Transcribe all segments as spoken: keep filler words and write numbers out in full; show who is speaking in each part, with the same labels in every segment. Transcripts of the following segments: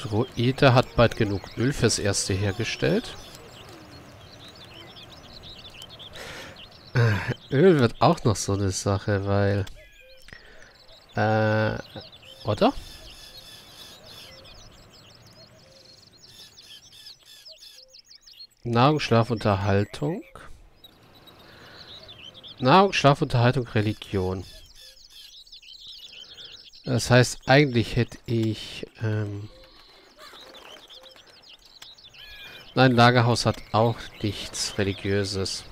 Speaker 1: Druide hat bald genug Öl fürs Erste hergestellt. Äh, Öl wird auch noch so eine Sache, weil... Äh, oder? Nahrung, Schlaf, Unterhaltung. Nahrung, Schlaf, Unterhaltung, Religion. Das heißt, eigentlich hätte ich... Ähm Nein, Lagerhaus hat auch nichts Religiöses.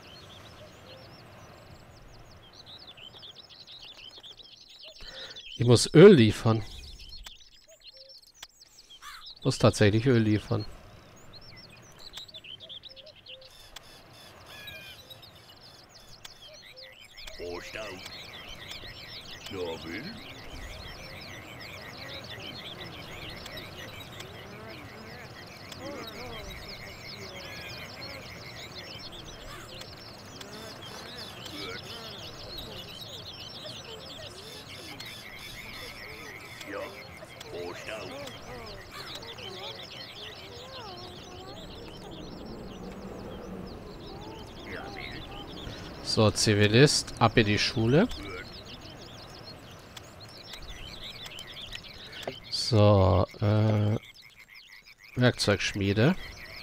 Speaker 1: Ich muss Öl liefern. Muss tatsächlich Öl liefern. So, Zivilist, ab in die Schule. So, äh, Werkzeugschmiede.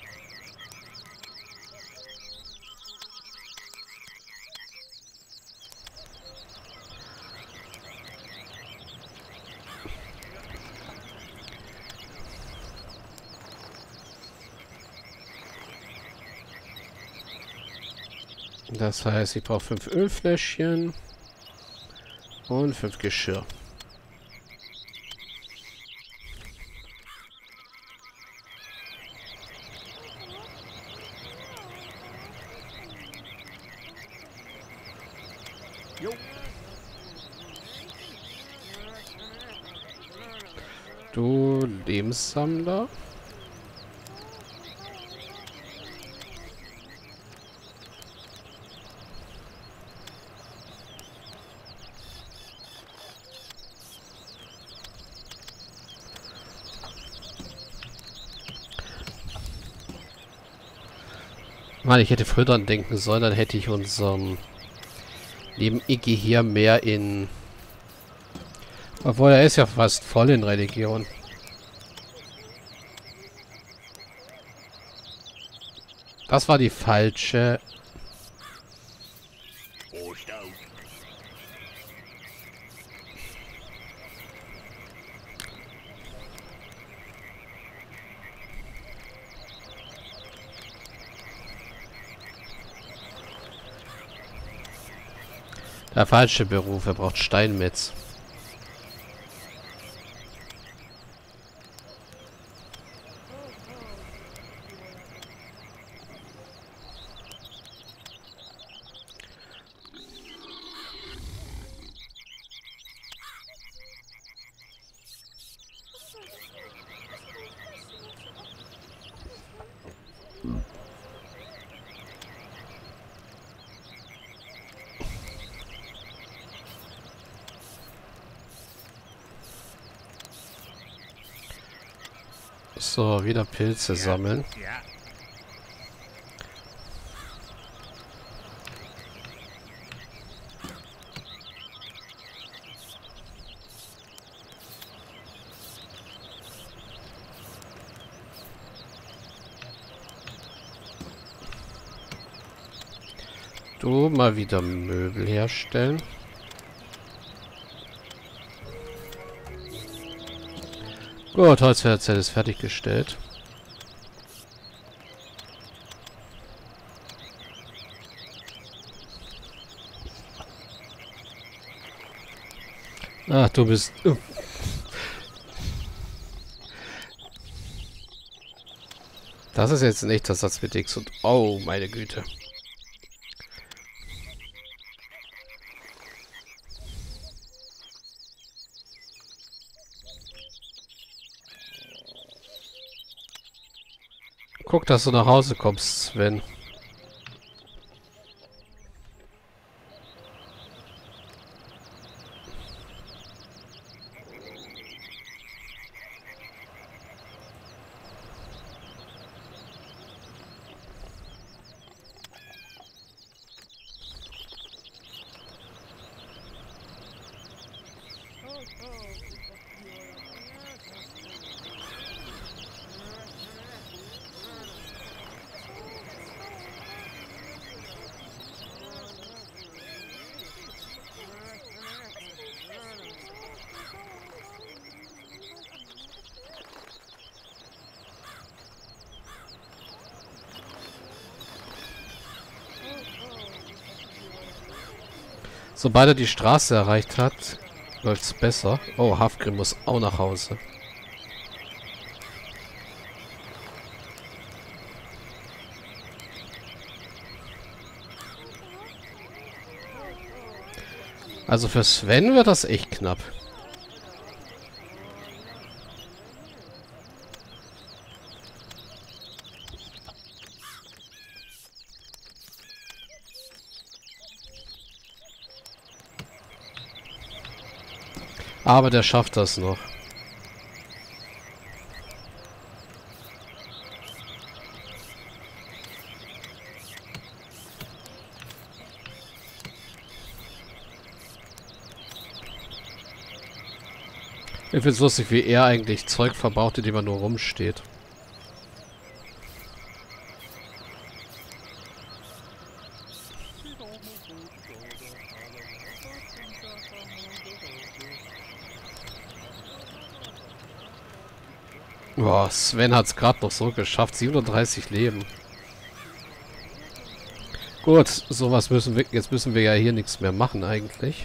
Speaker 1: Das heißt, ich brauche fünf Ölfläschchen und fünf Geschirr.
Speaker 2: Jo.
Speaker 1: Du Lebenssammler. Mann, ich hätte früher dran denken sollen, dann hätte ich unserem lieben Iggy hier mehr in... Obwohl, er ist ja fast voll in Religion. Das war die falsche... Der falsche Beruf, er braucht Steinmetz. So, wieder Pilze sammeln.
Speaker 2: Ja.
Speaker 1: Du mal wieder Möbel herstellen. Gut, Holzfällerzelle ist fertiggestellt. Ach, du bist... Uh. Das ist jetzt ein echter Satz mit X und... Oh, meine Güte. Guck, dass du nach Hause kommst, Sven. Sobald er die Straße erreicht hat, läuft es besser. Oh, Hafgrim muss auch nach Hause. Also für Sven wird das echt knapp. Aber der schafft das noch. Ich finde es lustig, wie er eigentlich Zeug verbraucht, in dem er nur rumsteht. Boah, Sven hat es gerade noch so geschafft. siebenunddreißig Leben. Gut, sowas müssen wir... Jetzt müssen wir ja hier nichts mehr machen eigentlich.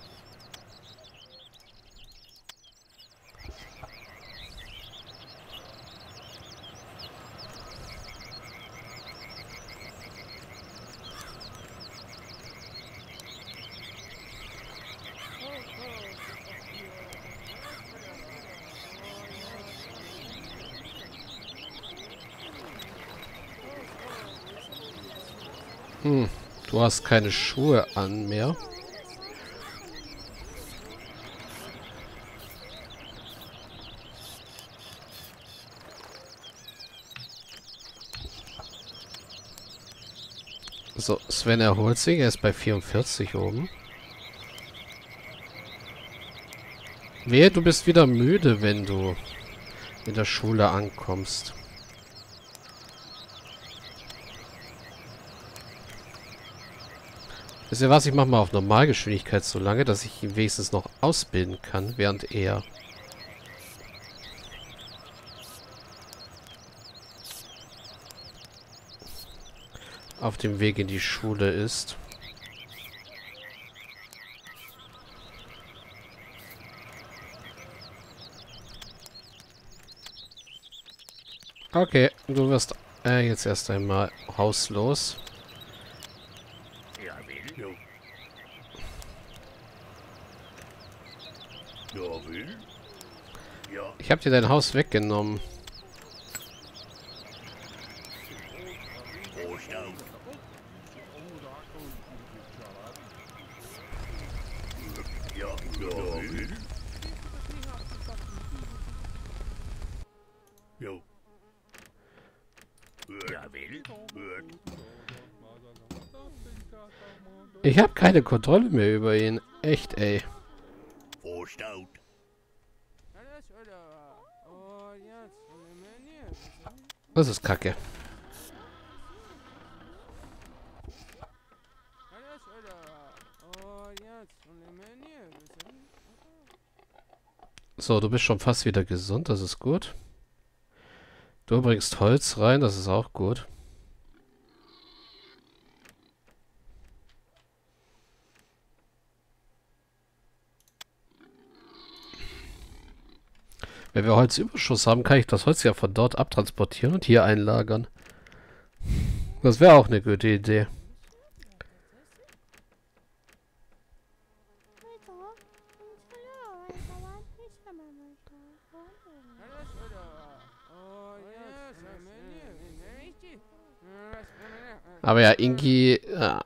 Speaker 1: Hm, du hast keine Schuhe an mehr. So, Sven erholt sich. Er ist bei vierundvierzig oben. Wehe, du bist wieder müde, wenn du in der Schule ankommst. Wisst ihr was? Ich mache mal auf Normalgeschwindigkeit so lange, dass ich ihn wenigstens noch ausbilden kann, während er auf dem Weg in die Schule ist. Okay, du wirst äh, jetzt erst einmal hauslos. Ich habe dir dein Haus weggenommen. Ich habe keine Kontrolle mehr über ihn. Echt, ey. Das ist Kacke. So, du bist schon fast wieder gesund, das ist gut. Du bringst Holz rein, das ist auch gut. Wenn wir Holzüberschuss haben, kann ich das Holz ja von dort abtransportieren und hier einlagern. Das wäre auch eine gute Idee. Aber ja, Ingi... Ja.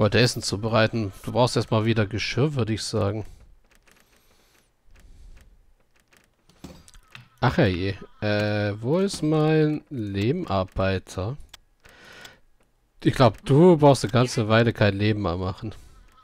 Speaker 1: wollte Essen zubereiten. Du brauchst erstmal wieder Geschirr, würde ich sagen. Ach ja je. Äh, wo ist mein Lehmarbeiter? Ich glaube, du brauchst eine ganze Weile kein Leben mehr machen.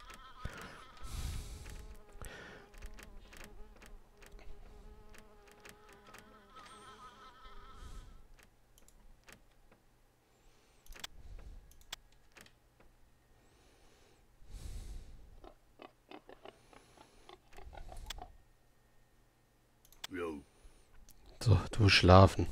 Speaker 1: So, du schlafen.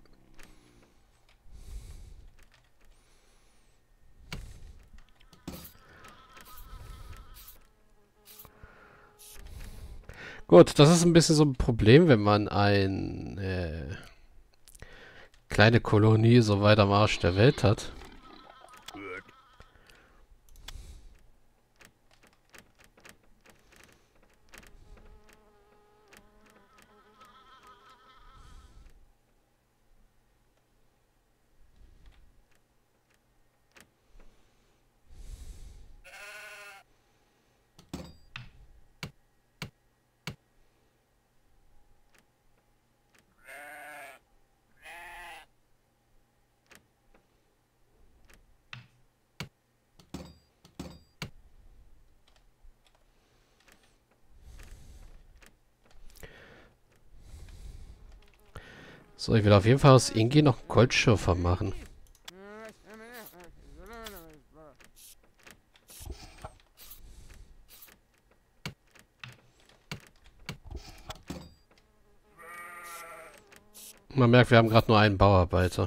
Speaker 1: Gut, das ist ein bisschen so ein Problem, wenn man eine äh, kleine Kolonie so weit am Arsch der Welt hat. So, ich will auf jeden Fall aus Ingi noch einen Goldschürfer machen. Man merkt, wir haben gerade nur einen Bauarbeiter.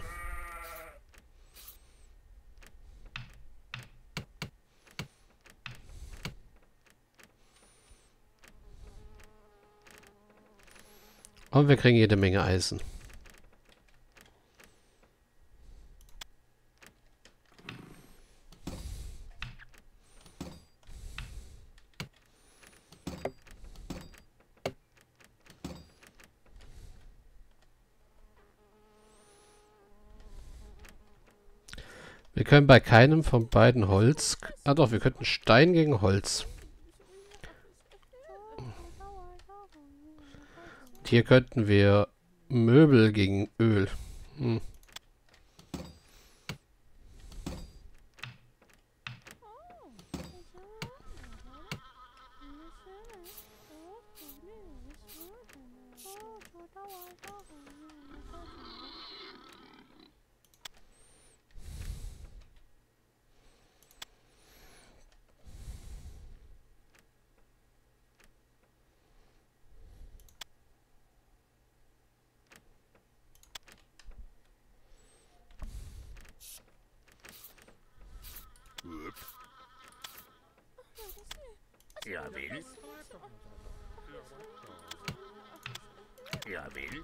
Speaker 1: Und wir kriegen jede Menge Eisen. Wir können bei keinem von beiden Holz... Ah doch, wir könnten Stein gegen Holz. Und hier könnten wir Möbel gegen Öl. Hm.
Speaker 2: Ja, will. Ja, will.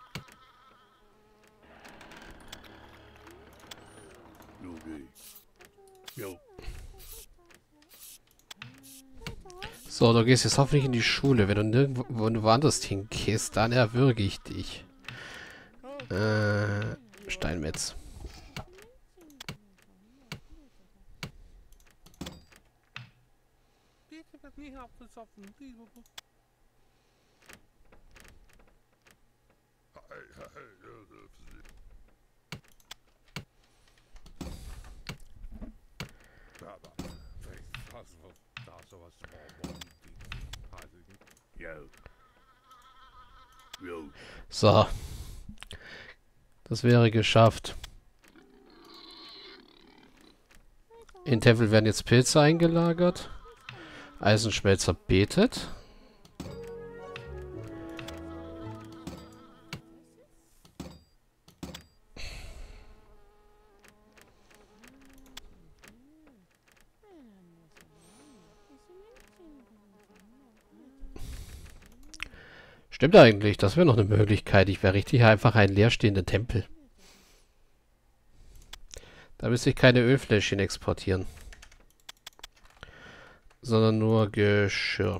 Speaker 1: So, du gehst jetzt hoffentlich in die Schule. Wenn du nirgendwo woanders hingehst, dann erwürge ich dich. Äh, Steinmetz. So. Das wäre geschafft. In Tempel werden jetzt Pilze eingelagert. Eisenschmelzer betet. Stimmt eigentlich, das wäre noch eine Möglichkeit. Ich wäre richtig einfach ein leerstehender Tempel. Da müsste ich keine Ölfläschchen exportieren. Sondern nur Geschirr.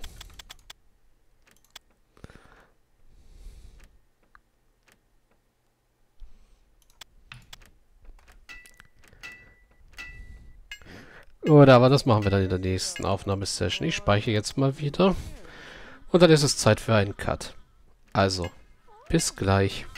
Speaker 1: Oder, aber das machen wir dann in der nächsten Aufnahmesession. Ich speichere jetzt mal wieder. Und dann ist es Zeit für einen Cut. Also, bis gleich.